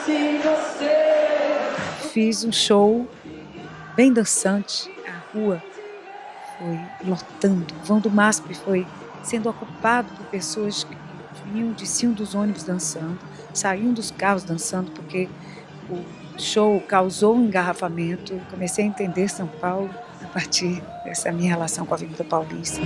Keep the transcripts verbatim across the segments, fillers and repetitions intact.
sem você. Fiz um show bem dançante, a rua foi lotando, o vão do MASP foi sendo ocupado por pessoas que vinham, desciam dos ônibus dançando, saíam dos carros dançando, porque o show causou um engarrafamento. Comecei a entender São Paulo a partir dessa minha relação com a Avenida Paulista.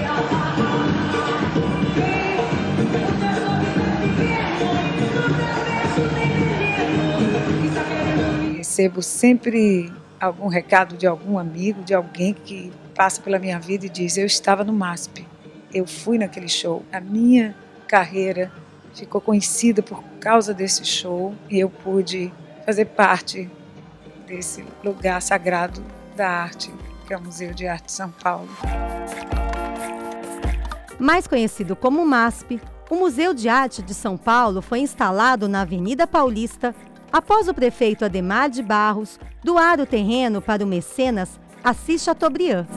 Recebo sempre algum recado de algum amigo, de alguém que passa pela minha vida e diz: eu estava no MASP, eu fui naquele show. A minha carreira ficou conhecida por causa desse show e eu pude fazer parte desse lugar sagrado da arte, que é o Museu de Arte de São Paulo. Mais conhecido como MASP, o Museu de Arte de São Paulo foi instalado na Avenida Paulista após o prefeito Adhemar de Barros doar o terreno para o mecenas Assis Chateaubriand.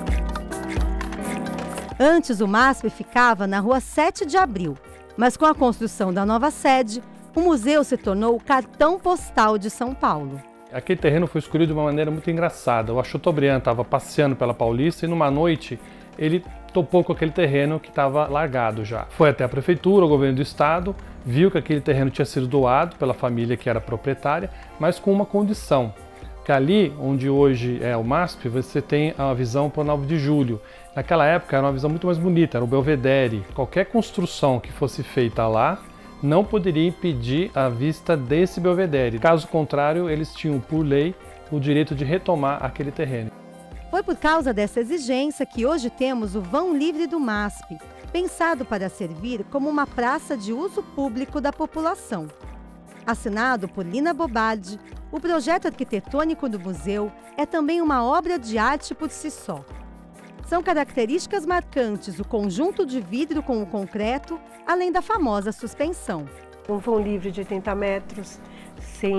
Antes, o MASP ficava na Rua sete de abril, mas com a construção da nova sede, o museu se tornou o cartão postal de São Paulo. Aquele terreno foi escolhido de uma maneira muito engraçada. O Chateaubriand estava passeando pela Paulista e numa noite ele topou com aquele terreno que estava largado já. Foi até a prefeitura, o governo do estado, viu que aquele terreno tinha sido doado pela família que era proprietária, mas com uma condição, que ali onde hoje é o MASP, você tem a visão para o nove de julho. Naquela época era uma visão muito mais bonita, era o Belvedere. Qualquer construção que fosse feita lá não poderia impedir a vista desse Belvedere. Caso contrário, eles tinham, por lei, o direito de retomar aquele terreno. Foi por causa dessa exigência que hoje temos o Vão Livre do MASP, pensado para servir como uma praça de uso público da população. Assinado por Lina Bobardi, o projeto arquitetônico do museu é também uma obra de arte por si só. São características marcantes o conjunto de vidro com o concreto, além da famosa suspensão. Um vão livre de oitenta metros, sem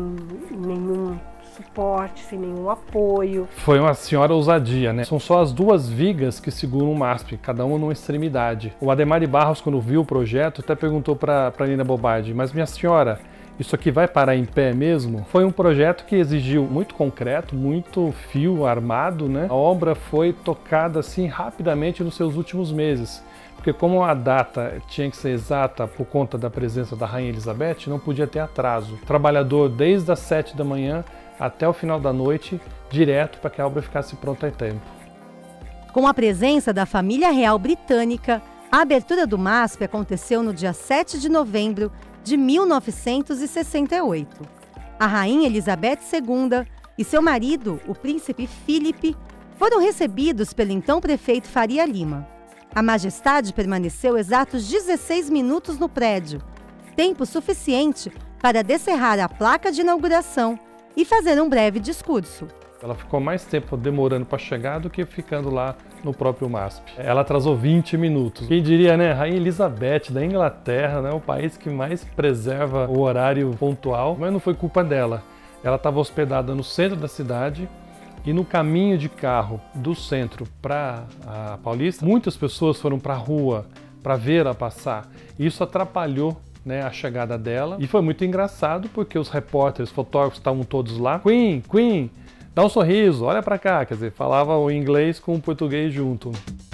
nenhum suporte, sem nenhum apoio. Foi uma senhora ousadia, né? São só as duas vigas que seguram o MASP, cada uma numa extremidade. O Adhemar de Barros, quando viu o projeto, até perguntou para a Lina Bobardi: mas minha senhora, isso aqui vai parar em pé mesmo? Foi um projeto que exigiu muito concreto, muito fio armado, né? A obra foi tocada assim rapidamente nos seus últimos meses, porque como a data tinha que ser exata por conta da presença da Rainha Elizabeth, não podia ter atraso. Trabalhador desde as sete da manhã até o final da noite, direto para que a obra ficasse pronta em tempo. Com a presença da família real britânica, a abertura do MASP aconteceu no dia sete de novembro de mil novecentos e sessenta e oito. A Rainha Elizabeth segunda e seu marido, o príncipe Philip, foram recebidos pelo então prefeito Faria Lima. A majestade permaneceu exatos dezesseis minutos no prédio, tempo suficiente para descerrar a placa de inauguração e fazer um breve discurso. Ela ficou mais tempo demorando para chegar do que ficando lá no próprio MASP. Ela atrasou vinte minutos. Quem diria, né? Rainha Elizabeth da Inglaterra, né? O país que mais preserva o horário pontual, mas não foi culpa dela. Ela estava hospedada no centro da cidade e no caminho de carro do centro para a Paulista, muitas pessoas foram para a rua para ver ela passar. Isso atrapalhou, né, a chegada dela, e foi muito engraçado porque os repórteres, fotógrafos estavam todos lá. Queen, Queen, dá um sorriso, olha para cá, quer dizer, falava o inglês com o português junto.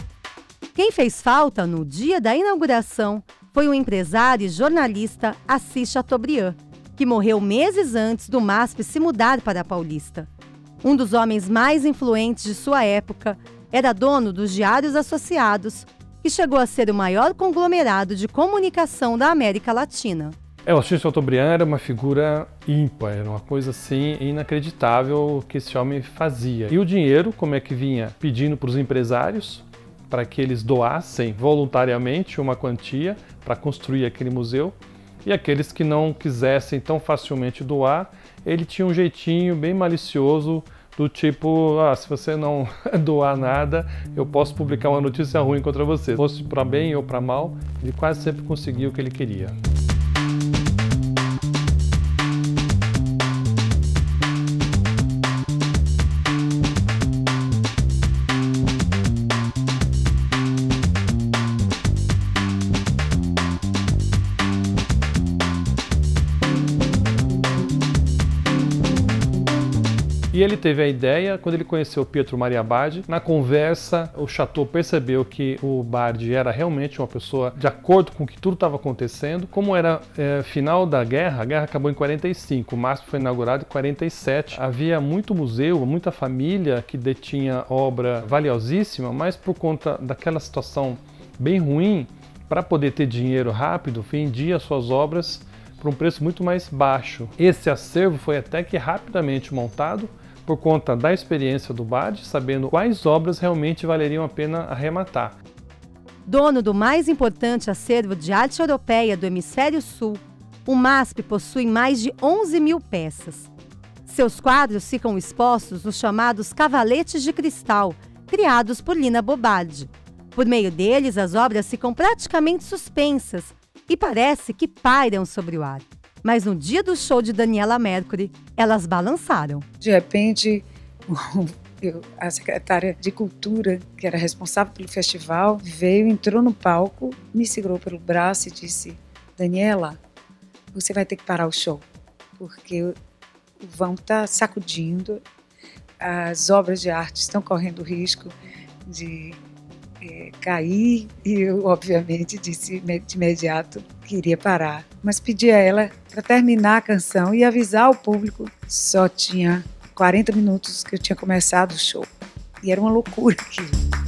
Quem fez falta no dia da inauguração foi o empresário e jornalista Assis Chateaubriand, que morreu meses antes do MASP se mudar para a Paulista. Um dos homens mais influentes de sua época, era dono dos Diários Associados, que chegou a ser o maior conglomerado de comunicação da América Latina. É, o Assis Chateaubriand era uma figura ímpar, era uma coisa assim inacreditável que esse homem fazia. E o dinheiro, como é que vinha? Pedindo para os empresários para que eles doassem voluntariamente uma quantia para construir aquele museu, e aqueles que não quisessem tão facilmente doar, ele tinha um jeitinho bem malicioso do tipo: ah, se você não doar nada, eu posso publicar uma notícia ruim contra você. Fosse para bem ou para mal, ele quase sempre conseguia o que ele queria. E ele teve a ideia, quando ele conheceu Pietro Maria Bardi, na conversa o Chateau percebeu que o Bardi era realmente uma pessoa de acordo com o que tudo estava acontecendo. Como era é, final da guerra, a guerra acabou em quarenta e cinco, o MASP foi inaugurado em quarenta e sete. Havia muito museu, muita família que detinha obra valiosíssima, mas por conta daquela situação bem ruim, para poder ter dinheiro rápido, vendia suas obras por um preço muito mais baixo. Esse acervo foi até que rapidamente montado por conta da experiência do Bardi, sabendo quais obras realmente valeriam a pena arrematar. Dono do mais importante acervo de arte europeia do Hemisfério Sul, o MASP possui mais de onze mil peças. Seus quadros ficam expostos nos chamados cavaletes de cristal, criados por Lina Bobardi. Por meio deles, as obras ficam praticamente suspensas e parece que pairam sobre o ar. Mas no dia do show de Daniela Mercury, elas balançaram. De repente, eu, a secretária de Cultura, que era responsável pelo festival, veio, entrou no palco, me segurou pelo braço e disse: Daniela, você vai ter que parar o show, porque o vão está sacudindo, as obras de arte estão correndo risco de é, cair, e eu, obviamente, disse de imediato que iria parar. Mas pedi a ela para terminar a canção e avisar o público. Só tinha quarenta minutos que eu tinha começado o show. E era uma loucura aquilo.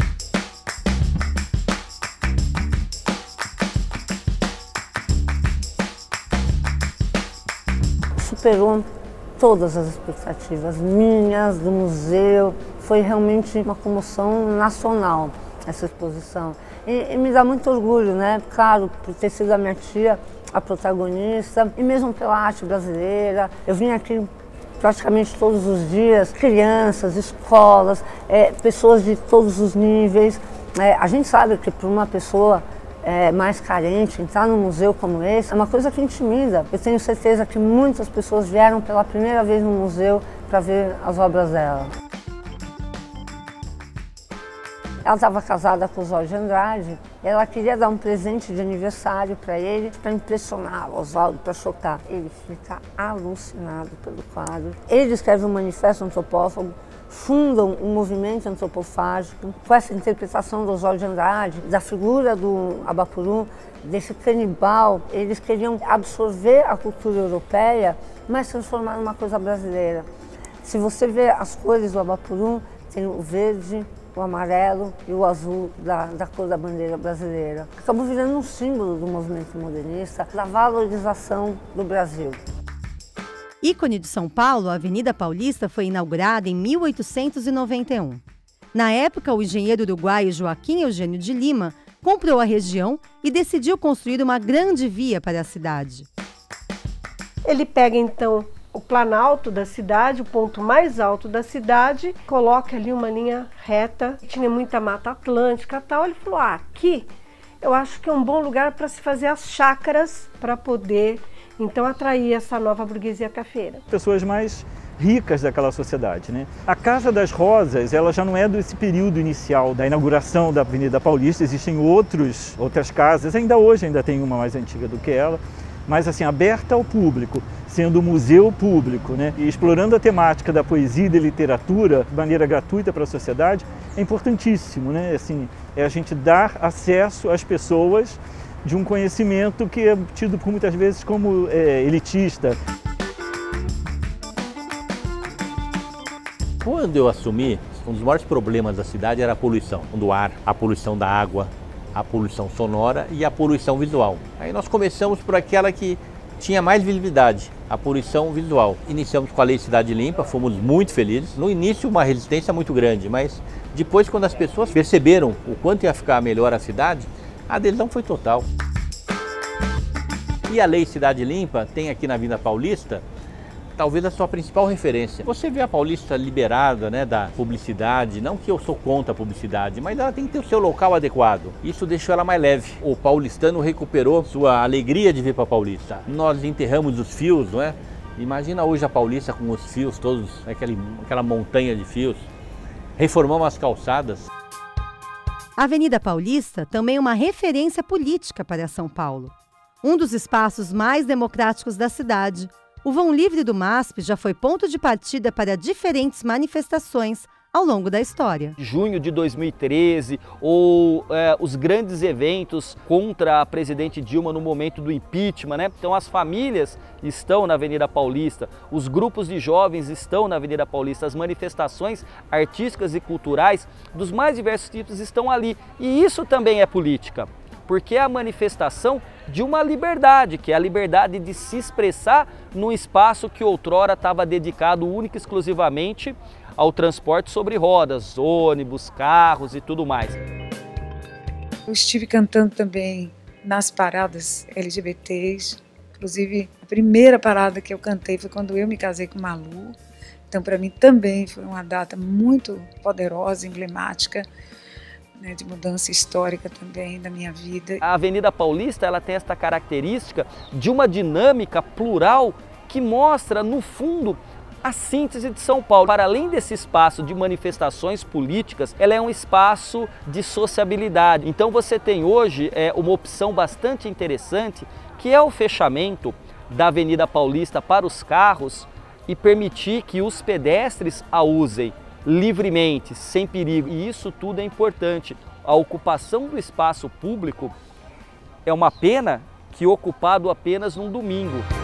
Superou todas as expectativas minhas, do museu. Foi realmente uma comoção nacional essa exposição. E, e me dá muito orgulho, né? Claro, por ter sido a minha tia a protagonista, e mesmo pela arte brasileira. Eu vim aqui praticamente todos os dias, crianças, escolas, é, pessoas de todos os níveis. É, a gente sabe que para uma pessoa é, mais carente, entrar num museu como esse é uma coisa que intimida. Eu tenho certeza que muitas pessoas vieram pela primeira vez no museu para ver as obras dela. Ela estava casada com o Oswaldo Andrade, ela queria dar um presente de aniversário para ele, para impressionar o Oswaldo, para chocar. Ele fica alucinado pelo quadro. Ele escreve um manifesto antropófago, fundam um movimento antropofágico, com essa interpretação do Oswaldo Andrade, da figura do Abapuru, desse canibal. Eles queriam absorver a cultura europeia, mas transformar numa coisa brasileira. Se você vê as cores do Abapuru, tem o verde, o amarelo e o azul da, da cor da bandeira brasileira. Acabou virando um símbolo do movimento modernista, da valorização do Brasil. Ícone de São Paulo, a Avenida Paulista foi inaugurada em mil oitocentos e noventa e um. Na época, o engenheiro uruguaio Joaquim Eugênio de Lima comprou a região e decidiu construir uma grande via para a cidade. Ele pega, então, o planalto da cidade, o ponto mais alto da cidade, coloca ali uma linha reta, tinha muita mata atlântica e tal. Ele falou, ah, aqui eu acho que é um bom lugar para se fazer as chácaras, para poder, então, atrair essa nova burguesia cafeira. Pessoas mais ricas daquela sociedade, né? A Casa das Rosas, ela já não é desse período inicial da inauguração da Avenida Paulista, existem outros, outras casas, ainda hoje ainda tem uma mais antiga do que ela, mas assim, aberta ao público, sendo um museu público, né? E explorando a temática da poesia e da literatura de maneira gratuita para a sociedade, é importantíssimo, né? Assim, é a gente dar acesso às pessoas de um conhecimento que é tido por muitas vezes como é, elitista. Quando eu assumi, um dos maiores problemas da cidade era a poluição do ar, a poluição da água, a poluição sonora e a poluição visual. Aí nós começamos por aquela que tinha mais visibilidade, a poluição visual. Iniciamos com a Lei Cidade Limpa, fomos muito felizes. No início uma resistência muito grande, mas depois quando as pessoas perceberam o quanto ia ficar melhor a cidade, a adesão foi total. E a Lei Cidade Limpa tem aqui na Avenida Paulista talvez a sua principal referência. Você vê a Paulista liberada, né, da publicidade, não que eu sou contra a publicidade, mas ela tem que ter o seu local adequado. Isso deixou ela mais leve. O paulistano recuperou sua alegria de vir para a Paulista. Nós enterramos os fios, não é? Imagina hoje a Paulista com os fios todos, aquele, aquela montanha de fios. Reformamos as calçadas. A Avenida Paulista também é uma referência política para São Paulo. Um dos espaços mais democráticos da cidade, O vão livre do M A S P já foi ponto de partida para diferentes manifestações ao longo da história. Junho de dois mil e treze, ou é, os grandes eventos contra a presidente Dilma no momento do impeachment, né? Então as famílias estão na Avenida Paulista, os grupos de jovens estão na Avenida Paulista, as manifestações artísticas e culturais dos mais diversos tipos estão ali. E isso também é política, porque é a manifestação de uma liberdade, que é a liberdade de se expressar num espaço que outrora estava dedicado única e exclusivamente ao transporte sobre rodas, ônibus, carros e tudo mais. Eu estive cantando também nas paradas L G B Ts, inclusive a primeira parada que eu cantei foi quando eu me casei com Malu, então para mim também foi uma data muito poderosa, emblemática, né, de mudança histórica também da minha vida. A Avenida Paulista ela tem esta característica de uma dinâmica plural que mostra, no fundo, a síntese de São Paulo. Para além desse espaço de manifestações políticas, ela é um espaço de sociabilidade. Então você tem hoje é, uma opção bastante interessante, que é o fechamento da Avenida Paulista para os carros e permitir que os pedestres a usem livremente, sem perigo. E isso tudo é importante. A ocupação do espaço público é uma pena que ocupado apenas num domingo.